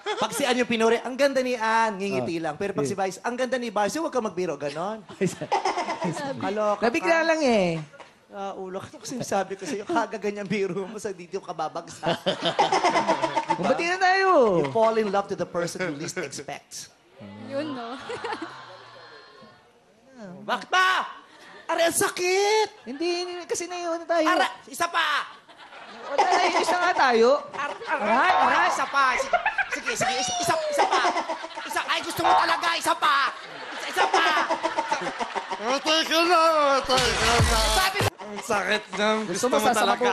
Pag si Ann yung pinuri, ang ganda ni Ann, ngingiti lang. Pero pag si Vice, ang ganda ni Vice, huwag ka magbiro, ganon. Kaloka ka. Nabigla lang eh. Ulo ka. Kasi sabi ko sa'yo, kagaganyan biro mo sa dito ka babagsak. Bumati na tayo. You fall in love to the person you least expect. Yun, no? Bakit ba? Aray, ang sakit! Hindi, kasi na tayo. Aray, isa pa! Wala na, isa nga tayo. Aray, isa pa! Sige, isa pa! Ay, gusto mo talaga, isa pa! Isa pa! Matay ka na! Ang sakit ng gusto mo talaga.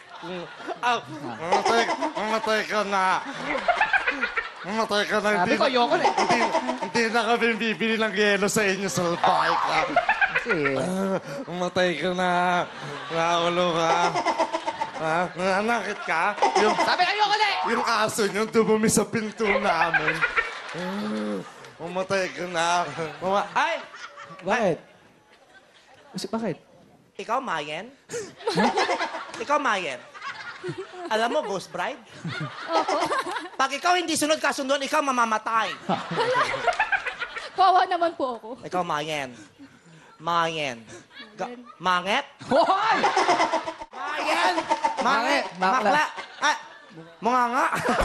Matay ka na. Matay ka na. Sabi ko, ayoko na. Hindi na kami bibili ng yelo sa inyo sa bahay ka. Matay ka na. Naulo ka. Nanakit ka. Sabi ko, ayoko na. Yung aso nyo dumumi sa pinto namin. Mamatay ka na. Ay! Bakit? Bakit? Ikaw, Mayen? Ikaw, Mayen? Alam mo, Ghost Bride? Pag ikaw hindi sunod kasunduan, ikaw mamamatay. Kawawa naman po ako. Ikaw, Mayen. Manget? Hoy! Mayen! Manget, bakla. Bakla! Ah, mga nga.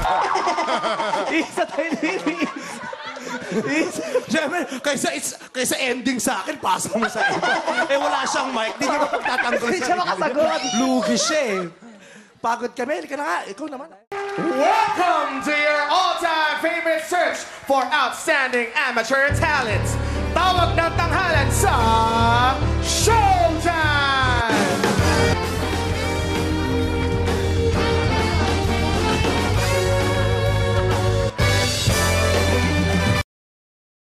Isa tayo nini. Siyempre, kaysa ending sa akin, pasa mo sa iba. Wala siyang mic, di niya mapagtatanggol Hindi siya makasagot. Lugi siya eh. Pagod kami, halika na nga. Ikaw naman. Welcome to your all-time favorite search for outstanding amateur talent. Tawag ng tanghalan sa